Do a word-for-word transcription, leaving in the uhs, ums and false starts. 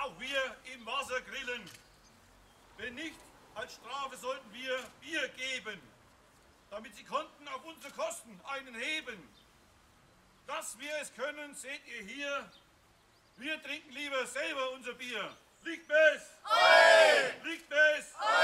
auch wir im Wasser grillen. Wenn nicht, als Strafe sollten wir Bier geben, damit sie konnten auf unsere Kosten einen heben. Dass wir es können, seht ihr hier. Wir trinken lieber selber unser Bier. Liegt es? Ei! Liegt es? Ei!